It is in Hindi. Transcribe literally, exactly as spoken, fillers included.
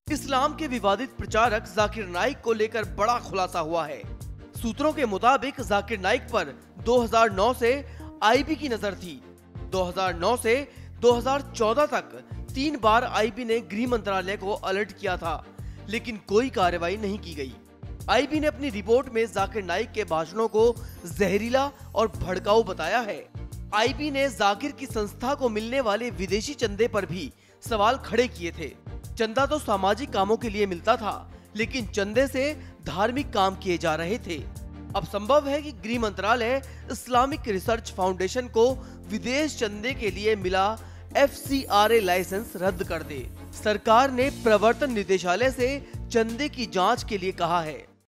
इस्लाम के विवादित प्रचारक जाकिर नाइक को लेकर बड़ा खुलासा हुआ है। सूत्रों के मुताबिक जाकिर नाइक पर दो हज़ार नौ से आईबी की नजर थी। दो हज़ार नौ से दो हज़ार चौदह तक तीन बार आईबी ने गृह मंत्रालय को अलर्ट किया था, लेकिन कोई कार्रवाई नहीं की गई। आईबी ने अपनी रिपोर्ट में जाकिर नाइक के भाषणों को जहरीला और भड़काऊ बताया है। आईबी ने जाकिर की संस्था को मिलने वाले विदेशी चंदे पर भी सवाल खड़े किए थे। चंदा तो सामाजिक कामों के लिए मिलता था, लेकिन चंदे से धार्मिक काम किए जा रहे थे। अब संभव है कि गृह मंत्रालय इस्लामिक रिसर्च फाउंडेशन को विदेश चंदे के लिए मिला F C R A licence रद्द कर दे। सरकार ने प्रवर्तन निदेशालय से चंदे की जांच के लिए कहा है।